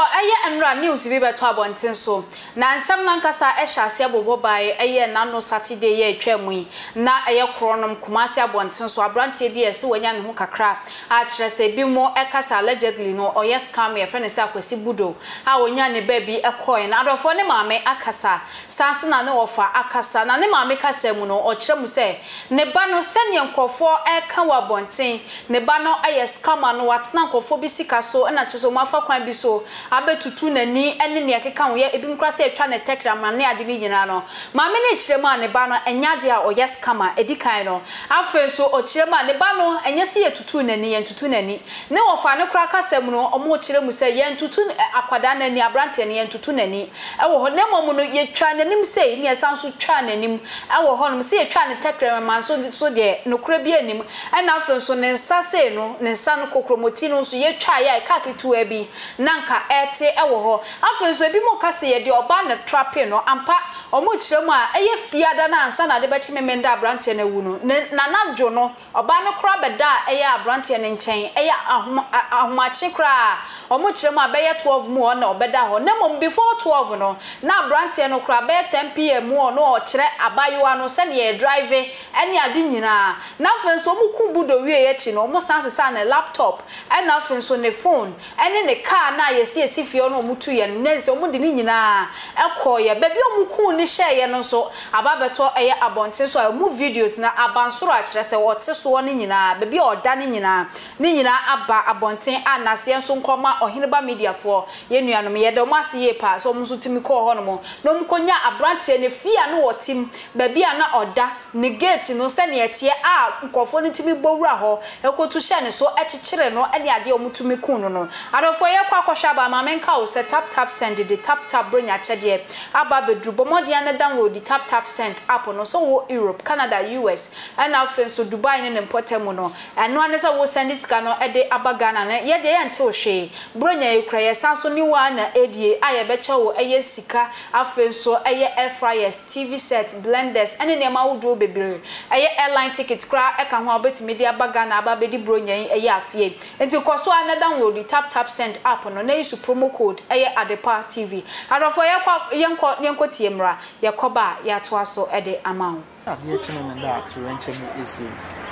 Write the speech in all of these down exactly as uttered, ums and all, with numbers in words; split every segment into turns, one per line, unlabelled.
eye enra news bi beto abonten so na nsam nankasa e hyase abobo bae eye nano Saturday ye atwamu yi na eye kronom kumase abonten so abrante bi ese wanya ne ho kakra a kire se bi mo e kasa allegedly no oye scam ye friend se akwasi budo a wonya ne ba bi e coin adofo ne maame akasa sanso na ne ofa akasa na ne maame kasa mu no o kire mu se ne ba no se ne nkofo e ka wa abonten ne ba no eye scam no watena nkofo bi sika so na kyeso mafa kwan bi so abetutu nani ene ne akeka wo ye ebi mkra se etwa ne tekra mane ade ni nyina no maame ne kire ma ne ba no enyade a oye scam edikan no afen so o kire ma ne ba no enye se yetutu nani ye tutu nani ne wo fa ne kra kasam no omo kire mu se ye tutu akwada nani abrante ne ye tutu nani e wo ho ne mom no ye twa nanim se ne esanso twa nanim e wo ho no se ye twa ne tekra man so so de no kra bi anim e na afen so ne nsa se no ne nsa no kokromoti no so ye twa ya ka ketu abi nanka ete e wo ho afen so ebi mo kase ye de oba na trape no ampa omo kire mu a eye fiada na ansa na de be chi memenda abrante na wu no na nadwo no oba no kra beda eye abrante ne nchen eye ahomachi kra omo kire mu a be ye twelve mu na obeda ho na mom before twelve no na abrante no kra be ten p m mu no o kire abayewa no se ne ye drive ene ade nyina na afen so mu kubudo wie ye chi no omo sansesa na laptop e na afen so ne phone ene ne car na ye si esi fie no omutu ye ne se omu de ni nyina ekoye bebi omuku ni hye ye no so ababeto eye abonte so mu videos na abansoro a kire se wote so ni nyina bebi oda ni nyina ni nyina aba abonte anase so nkoma ohineba media for ye nuanom ye de omase ye pa so omu so timi ko ho no mo no mkonya abrante ne fia no wotim bebi ana oda ni gate no se ne etie a nkofo ni timi bowura ho ekotu hye ne so ekikire no ene ade omutumi ku no no adofo ye kwa kwahwa ba ma menka o se tap tap send the tap tap bronya chede aba bedrubo modi an download the tap tap send app no so wo Europe Canada U S and afen so Dubai ne importemu no eno ane se wo send sika no e de aba Ghana na ye de ye nte o hwe bronya ye kra ye sanso ni wa na edie aye be che wo eye sika afen so eye air fryers T V set blenders ene ne ma wo do bebre eye airline ticket kra e ka ho obetimi de aba Ghana aba be di bronya eye afie enti koso an download the tap tap send app no na use promo code eye adepa T V adofo ye kwa yenko yenko tiemra ye koba ya to aso e de amount
ye chine na to renche me isi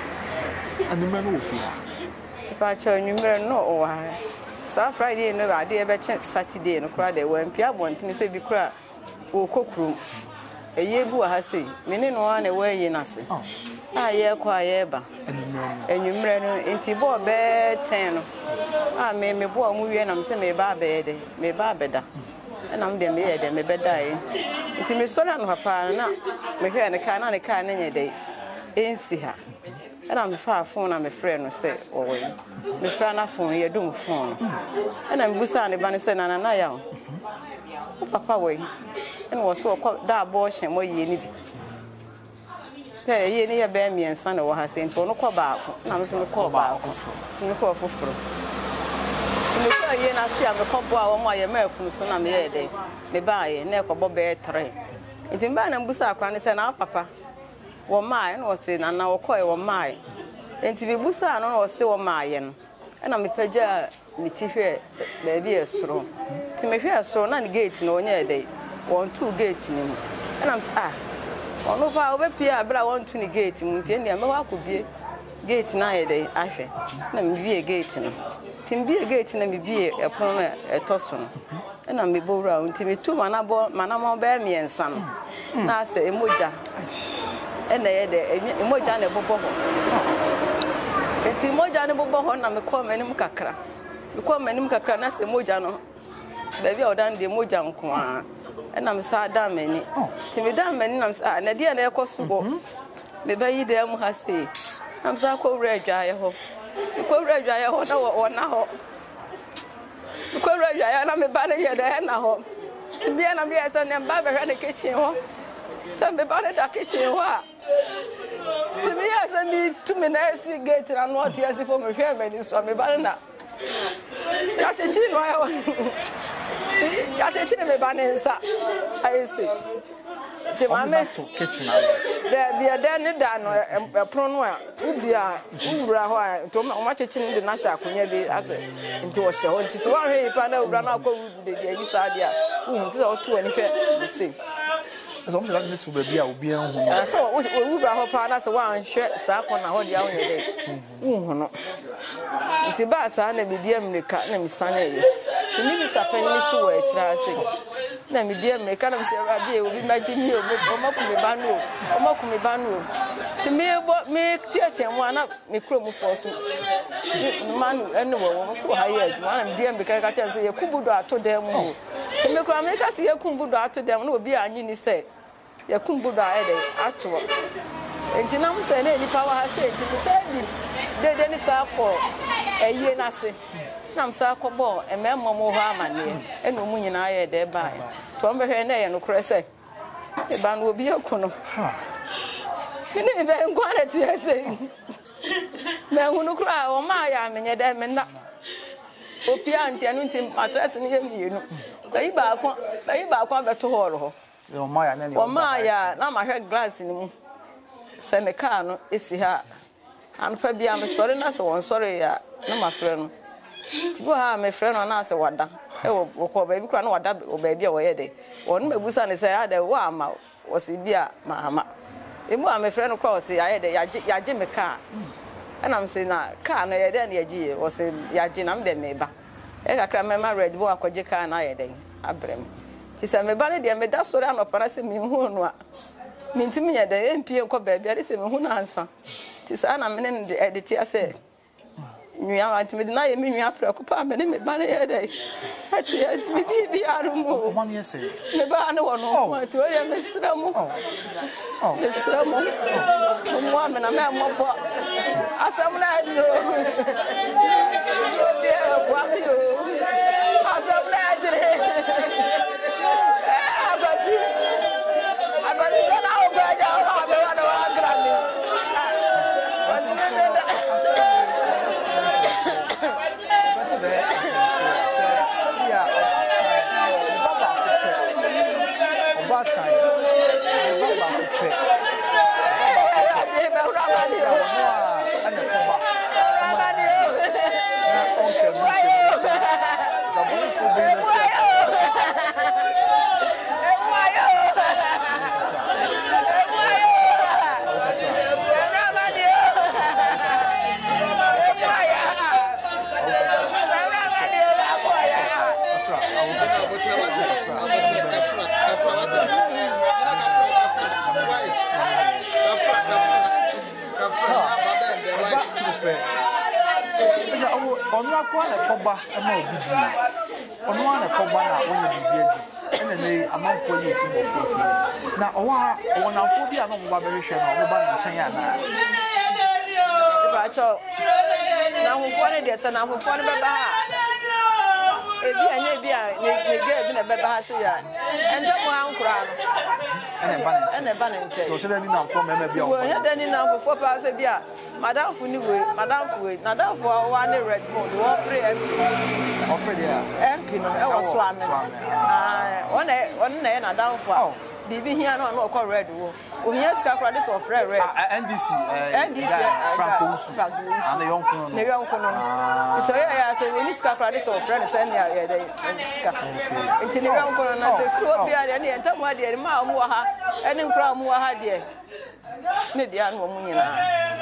anumra no ofia
pa cha anumra no o wa sa Friday no ba de be che Saturday no kra de wan pia bontini se bi kra o kokru eye bu ha sei me ne no an e wa yi na se ah ye kwa ye ba anumra no enti bo be ten no ah me me bo amu wie na me se me ba be de me ba beda na m de me ye de me beda e enti me so na no papa na me hwe ne ka na ne ka na nye de ensi ha na me fa phone na me frɛ no se o we me fra na phone ye dum phone na me busa ne ba ne se na na na ya o papa we na wo so ko da bo hye mo ye ni bi te ye ni ye be mi ensa na wo ha se nto no ko ba ko na me so me ko ba ko me ko foforo me ko ye na se a me ko bo a wo mo ye ma afunu so na me ye de me ba ye na ko bo be three nti mba na mbusa akwa ne se na papa wo mai na wo se na na wo ko e wo mai nti bi busa no na wo se wo mai no na me pagya me ti hwe ba bi esoro nti me hwe esoro na ne gate na onye de won two gate ni mu na m ah ono ba obepia abra won two ni gate mu nti ndia me wa akobie gate na ye de ahwe na me bie gate no nti me bie gate na me bie epono na etoso no na me bowra nti me tu mana bo mana mo ba mi ensa no na se emoja ena ye de emoja na bobo ho enti emoja na bobo ho na me ko manim kakra me ko manim kakra na se emoja no ba bia odan de emoja nko a ena me sa da mani ti me da mani na sa na de na ekoso bo me ba yi de mu ha se na sa ko wura adwa ye ho ko wura adwa ye ho na wo na ho ko wura adwa ye na me ba na ye de na ho ti bia na bia sa ne ba ba hwa na kitchen ho sa me ba na da kitchen ho a ti bia sa mi tu me na si gate na no ti asi fo me hwe me ni so me ba na ya che chi no ya ya che chi me ba na nsa ai si te mame
to kitchen
there be a den da no e pro no a ubi a uwura ho a to ma chechin de na sha akonya bi ase nti wo hye ho nti se wa hwe ipa na uwura na akọ wudu de de sa de a nti se o to ani hwe the same
as almost like to be a obi an hu
so wo uwura ho pa na se wa hwe sa akọ na ho de a wo de hu no nti ba sa na bi di amrika na mi sane ye ti mi sister penny so wa ekira ase na mi di America na se radio e obi maji mi o mo ku me ba no o mo ku me ba no ti me bo me tietie mo ana me kuro mu fo so man ene wo wo so ha ye aduma na mi di America ka che se ye kubudo ato dem mo ti me kuro America se ye kubudo ato dem na obi anyi ni se ye kubudo a e de ato enti na mo se na nipa wa ha se enti mo se bi de de ni sa ko eye na se nam sa kobo ememmo mo ho amane eno mu nyina ye de ba to mbehwe na ye no krese e ba no obi akuno ha mini be ngwana ti ese me hunu kra o ma ya menye de me na opi anti anu nti address ni ye mienu bayi ba akwa bayi ba akwa beto hall ho
o ma ya na ni
o ma ya na ma hwe glass ni mu se me car no esi ha anfa bia me sori na se won sori ya na ma frɛ no tibo ha me frɛ no na se wada e wo ko ba bi kra na wada o ba bi a wo ye de won mebusa ne se ya de wa ama wo se bi a ma ama emu a me frɛ no kra wo se ya ye de ya ya je me car and am say na car no ye de na ye ji wo se ya ji na me de me ba e ka kra me ma red bo akwaje car na ye de abrem ti se me ba ne de me da sori anopara se me hu no a me ntimi ye de empie ko ba bi a de se me hu na ansa ti sa na me ne de de ti ase nua antimi de na ye me nua pra ko pa me ne me ba ne ye de ati ati bi bi arumo
o man ye say
me ba ne wo no ati o ye me sra mu oh me sra mu mo wa me na me mo po asam na adiro o bi e kwa mi o asam na adire agasi agasi na o ga ja o me wa na wa gra mi
onu akwa na koba ama obidi onu na koba na won bibie di ene ne amanfo yi si mo fofu na owa wona fo bi ana mo ba behwe na mo ba nchen ya na
e ba cho na ho fo ne de se na ho fo ne be ba ebi anya ebi a ne ge ebi na be ba ha se ya ende mo ankura no
ene ba nchen
ene ba nchen
so se da ni na fo me me bi o
wo ya da ni na fo fo pa se bi a madam fu ni we madam fu we madam fu wa ne red mode wo pre M P
o pre dia
M P no e wo so ame ah wona wona na madam fu a bibi hia no no ko red wo o hia ska kra de so frɛ red
N D C
N D C
Franco and the youngคน
ne youngคนno so ya ya se ni ska kra de so frɛ ne sɛ ne ya de ska nti ne youngคนna se kro bia de ne enta mo ade ma mo wa ha ene nkra mo wa ha de ne dia no mo nyina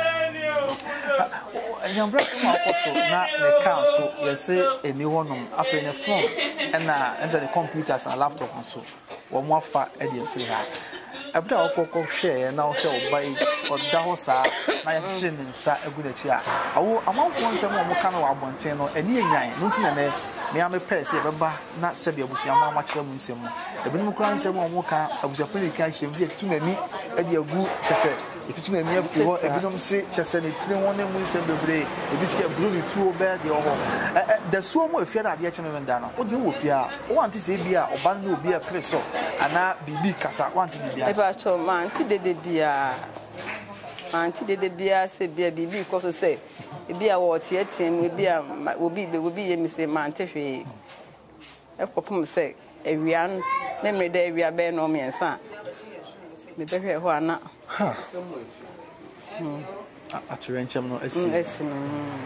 Yambra kuma akoso na ne car so yese eni honom afa ne phone na enja the computers and laptop so wo mo afa e de free ha abda okoko hwe na wo hwe obai oda ho sa na ye hye ne nsa egu na chi a awo amanfo nsem wo mo ka na wo abonten no eni enyan no nti na ne me ame pese e beba na sebi abusua ma ma kire mu nsem ebinim kura nsem wo mo ka abusua peli ka hye bi etu nani e de agu chese etutu na mia fi ho ebinom se chese ne tire won ne mu nsem bebre ebi se buru ni tuo be de ho da suo mo afia na de cheme menda no wo de wo fia wo anti se bia oba na obi a preso ana bibi kasa wo anti bibia
e ba cho ma anti de de bia anti de de bia se bia bibi ko so se e bia wo tie tie mu bia obi be obi ye mi se ma anti hwe e ko pum se ewia no memre da ewia be no me nsa me be hwe ho ana
ha hmm aturenchem no asi
asi no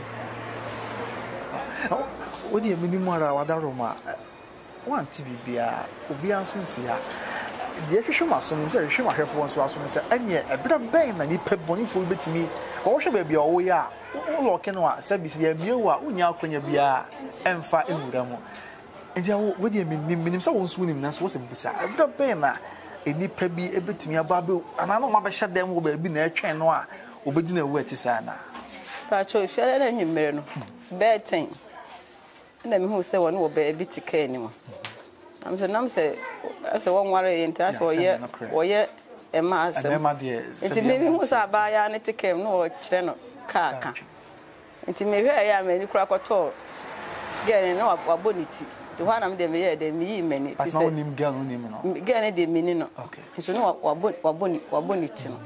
odi e minimum ara wadaroma one T V bia obi anso nsia de hwehwe maso no se hwehwe mahwefo nso aso no se anye ebra ben na ni pe bonifo betimi wo hwe ba bia wo ya wo loke no a se bi se ya miewu a unya akonya bia emfa enura mu ntia wo odi e minim se wo nso nim na so wo se busa ebra ben na enipa bi ebetimi ababe ana no ma be hye dem wo ba bi na etwen no a obedi na wu atisa na
pa cho fiale na nwimere no be ten na me hu se wo no wo ba bi tika ni mo am so nam se ase wo nware yenta so ye wo ye e ma asem
ema de
enti me hu se abaya ne tika no wo kire no ka ka enti me hwe ya me ni kura koto gene no waboniti to hwa nam de me ye de me yi mani
bi se na onim gan onim no
gene de mini no so no waboni waboniti no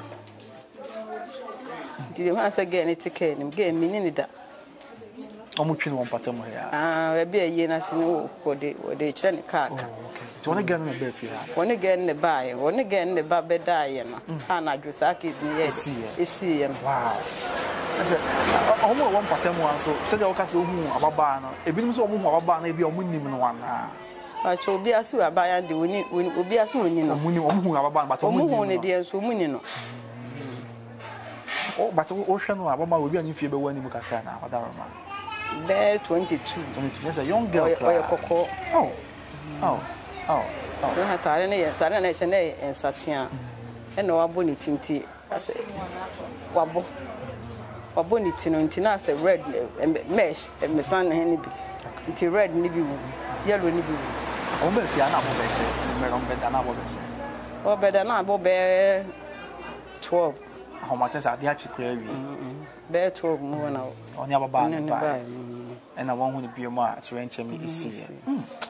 enti hwa se gene tika ni gene mini ni da
omo twin won patam ya
ah we bi aye na se no wo de wo de kire ni ka ka
to ne gan na be fi ha
woni gen ne bae woni gen ne ba be dae no ana dwosa kids ni ye esi ye
wow ase omo won patam wan so se de o ka se ohu ababa no ebinim so omo hu ababa na ebi omo nim no wana
a cho obi asu abaya de woni obi asu woni no
omo nim omo hu ababa but omo nim
omo hu ne de so omo ni no
o but o hwe no ababa obi anyi fie be wani mu kakra na wadaroma
be twenty-two
twenty-two is a young girl
oya koko
oh oh oh
so ha tare ne tare na che ne ensatia e no wabo ni tinti ase wabo wabo ni tino ntina ase red mesh me san he ni bi nti red ni bi wu yellow ni bi wu
o be fi ana bo be se me ron be da na bo be se
o be da na bo be twelve
how much is that? They actually clear you.
Bear twelve more now.
On your band, and I want to be a match to enter me this year.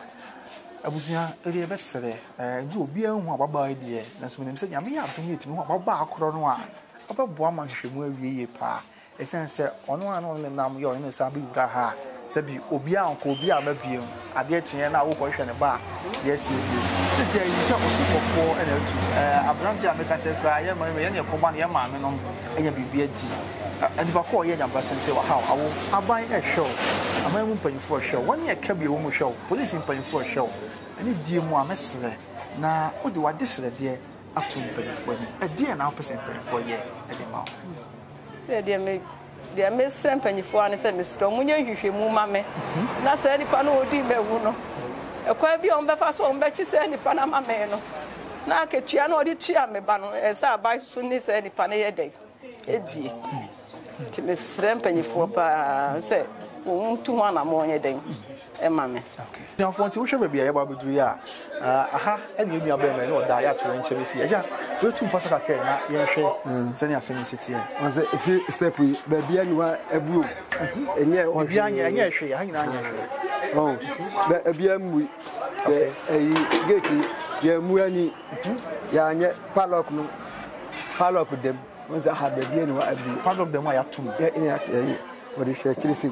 I was here earlier yesterday. Do be a one about idea. That's when I'm saying, I may have to meet me about Backronoa. About one man should move ye pa. A sense on one only now you're in a sabi gaha. Sabi Obia and Cobia maybe. I get you and I will question a bar. Yes, you do. This year you shall see for four and a branch. I make us say, I am a company, a man, and you be a D. And if I call you and say, how I will I buy a show. I'm a woman paying for a show. One year can be a woman show. Police in paying for a show. And if dear one messer. Now, what do I dislike dear? Up to pay for me. A dear now percent paying for a year at the mouth.
Dear me. Dia me sempani fo ane se me sto munye hwehwe mu mame na se nipa no odi mewu no e kwa bi on be fa so on be chi se nipa na mame no na aketua na odi tua me ba no e sa ba so ni se nipa na ye dey edi ti me sempani fo pa se on tu ho na mo ye dey e mame
okay now for nti wo hwe bia ye ba bedu ya aha e ni enu aba me no da ya to enche besi ya we tu pasa ka ke na ye hwe se ni asemi siti e
on se if step we ba bia ni wa abuo enye o
bia anya anya hwe ya nyina anya hwe
oh ba bia mu e eyi gate ye mu ani ya anya padlock no padlock dem on se ha ba bia ni wa abuo
padlock dem ya tum
ya ni ya o de she chirisi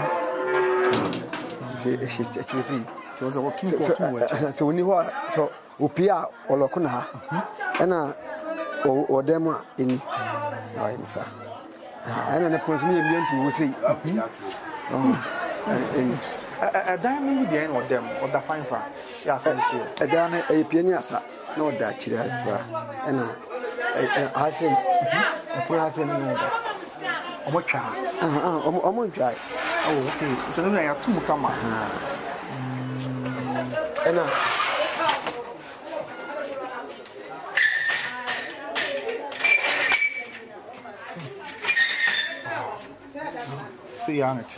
e she chirisi
so so tum ko tum we
so ni ho so opia oloko na ha ena o dem a eni ai ni sa ana na point ni emi ntu wo sei oh eni
a diamond di en o dem o da fine fa ya sense
e da na e pie ni asa na o da chiri atwa ena a se e fu ha se ni da
o mo twa
ah ah o mo twa
oh okay so no ya tum kama
ena
see on it too.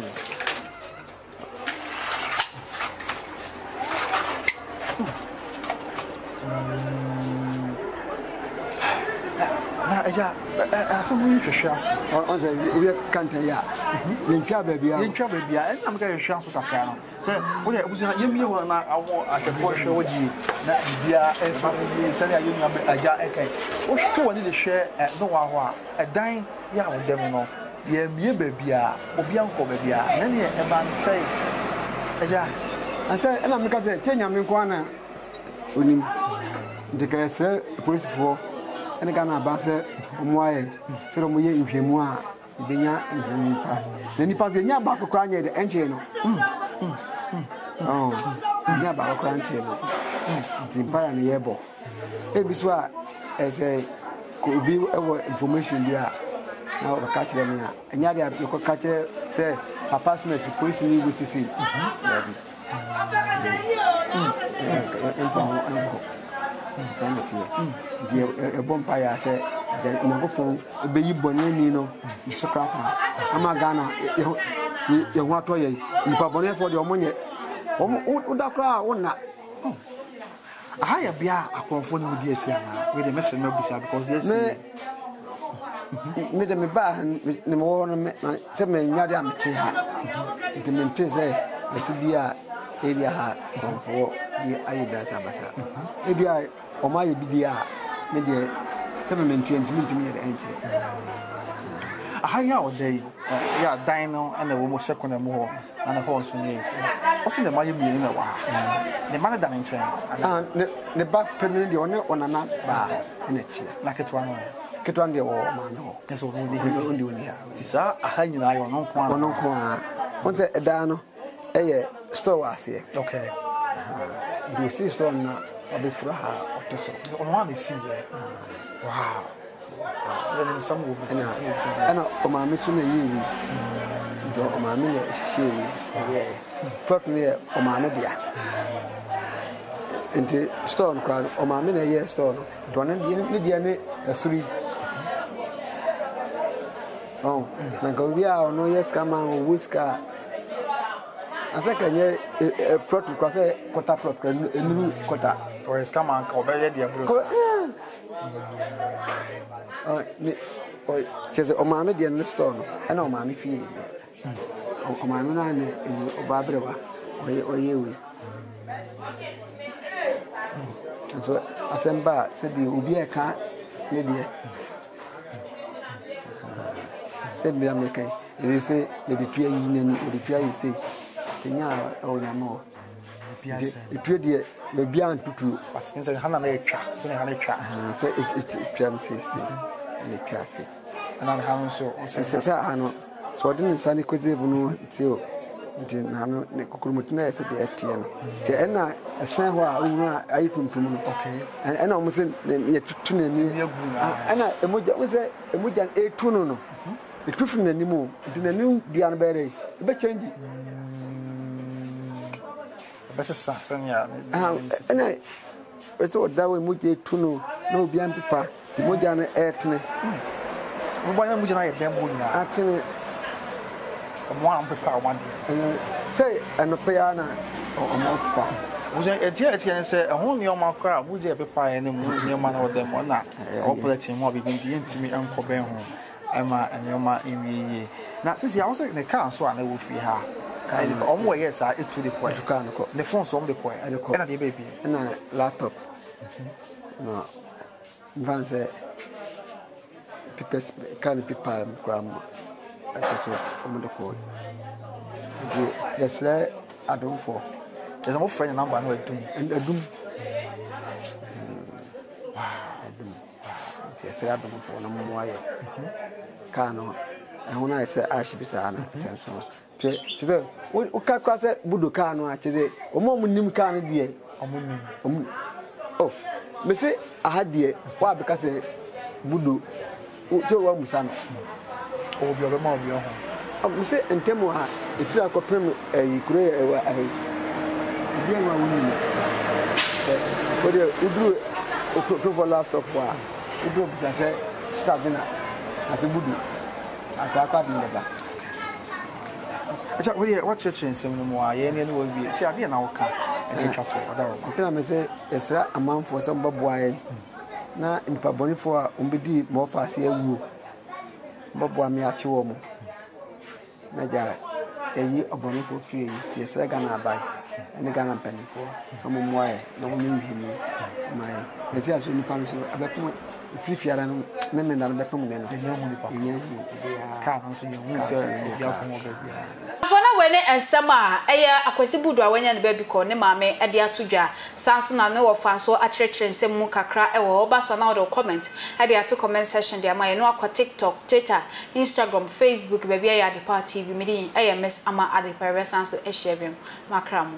Na ja, aso mu hwehwe aso.
On say we can't ya. Yen twa ba bia.
Yen twa ba bia, en am ga hwehwe aso kakra no. Se wo ye buzu na yemi ho na awo atefo hwe wogi na bia enso bi se na yemi aja ekai. Wo hwe woni de hwe no wa ho a edan ya wo dem no. Ye mie ba bia, obi anko ba bia. Na ne e ban sei. Aja,
asa ena me ka se tenya me ko ana onim. De ka se police fo ene Ghana ba se omo aye se omo ye nhwemu a ibenya nhwemu pa na nipa ze nya ba kokra nya de enche no oh nya ba kokra enche no timpa na yebo e bi so a ese ko bi ewo information bi a na o ka kire me a enya de e ko ka kire se papa smith police ni go sisi mhm the bonfire said, in a phone, a baby bonino, Socrata, Amagana, you want to you probably for your money. What would that cry? One not. I have been a confound with the Siana, with the messenger because there's made me back and the more some yada material. The maintain say, let's be a area ha for the Ayabas Abasa. Maybe I or my bidia, maybe seven maintain to me at the entry. A high out day, yeah, dino and a woman second and more, and a horse in it. What's in the money being in a while? The man done in chain, and the back penny the owner on a nut bar in a chair, like it one. Ketwan de o mano eso wo di ndi oni ha ti sa ahanyi na ayo no kwa no kwa won se eda no eye store wase okay do see store na obi fura ha otoso o ma me see wow then some will be ana o ma me so na yiwi do o ma me na hie ye plot me o ma me dia enti store no kwa o ma me na ye store no do na ni dia ne asuri. Oh, na kawia ono yes kama whisker. Asa kanye e plot kwa se quarter plot kwa enu quarter. To yes kama ka obeye dia bros. Oh, ni oh, cheze o ma me dia no store no. E na o ma me fie. O ma me na ne o ba brewa. Oye oye we. So asemba se bi obi e ka se dia. Be American. You say the Pia Union, the Pia you say, Kenya or Yamo. The Pia, the Bian Tutu, but since I have a trap, so I have a trap. Say it chances, the cassie. And I'm having so, I know. So I didn't sign it with you till Nicomutina said the A T M. The Enna, a Sanwa, I put to me, okay, and I almost yet to tune in. And I was a Mujan A Tuno. The truth in the new, the new Diana Berry, the best change. Best son, yeah. And I thought that we would get to know no beyond papa, the Mojana air to me. Why am I at them? Actually, one papa one say, and a piano or more papa. Was a tear and say, a whole new mark crowd, would you have a pie and a man or them or not? Operating more begin to intimate Uncle Ben. Emma and Yoma in now since I was in the car, so I will free her. On my yes, I to the point. The phone's on the point. And the baby and a laptop. No, Van said, people can't be palm grandma. I just on the coin. Yes, I don't for. There's no friend number and a doom. Wow, I do. Yes, I don't for no more. Kano, and when I say I should be sana, so today, what can cross it? Budu Kano, actually, or more nim can be oh, Missy, I had the why because Budu, Joe Musano, or your mom, your home. Oh, Missy and Temoha, if you are comparing a career, a young woman, but you drew a last of war, you drew, I said, starting up. As a budu, I can't remember. What church in some more? Any will be. See, I be an hour and a castle. I tell me, say, it's a man for some boy. Now, in Paboni for Umbidi, more fast here. Bobo, me at you. Naja, a year of bonnet for free. Yes, I can buy and a gun penny for some more. No one knew him. My, let's see, I should come to a better. If you are a member of the Tongan, the young can't answer your
wene ensema eye akwesi budu awanya ne baby ko ne maame ade atodwa sanso na ne wo fanso akyerɛkyerɛ nsɛm mu kakra ewo oba so na wo comment ade ato comment section de amaye no akwa TikTok, Twitter, Instagram, Facebook baby ya de party bi medi eye miss ama ade pare sanso e share bem makra mu.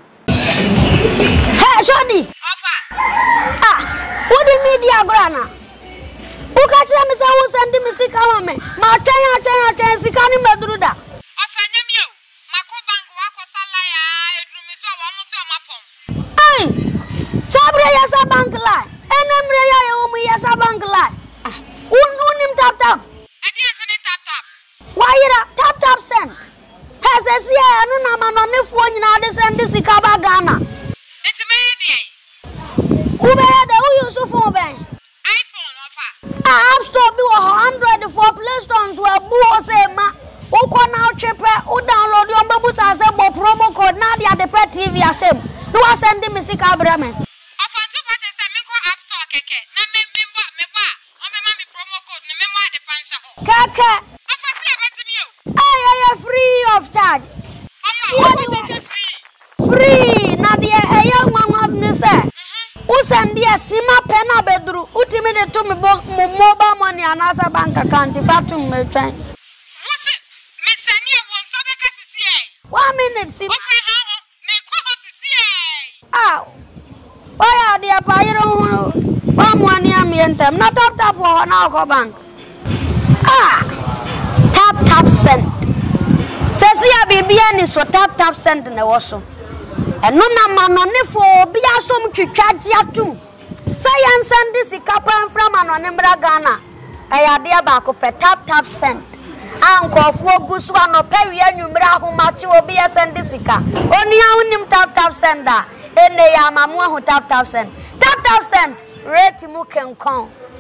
Hey Shodi ofa ah wo di media grana wo ka kyerɛ me sɛ wo send me sika ma me ma twen atwen atwen sika ni maduru da ofa nyamio mako bank wako sala ya edrumi so wa mo so mapon ai sabre ya sa bank la enemre ya ye wo mu ya sa bank la un unim tap tap edi so ni tap tap wa yira tap tap send hesesi ya anu na ma no ne fo nyina de send sika ba Ghana enti me ye ube ya da u use phone ben iPhone ofa ah app store bi wo Android for Play Store so abu o se ma o ko na o chepe o download yo mbebu sa se bo promo code na dia de pet T V asem no wa send me sika bra me ofa tu pa che se me ko app store keke na me me bo me ba o me ma me promo code na me mo ade pansha ho keke ofa se betimi o ay ay free of charge ofa o che free free na dia eya nwanwa ne se usandi asima pena bedru utimi de to me mobile money anasa bank account fatum me twan wusi me sani e won sabe ka sisi e one minute si ofa ha ho me ko ho sisi e ah oya dia pa yiro hu wa mo ani am yentem na tap tap ho na ko bank ah tap tap send sesi ya bibia ni so tap tap send na wo so eno na manone fo obi asom twitwaje atum sayan send sika pan from manone mbra Ghana ayade ba ko pe tap tap send ankofo gusu anopa wi anwumra ahomate obi send sika oni ahunim tap tap send a ene ya mamu ahu tap tap send tap tap send rate mu kenkon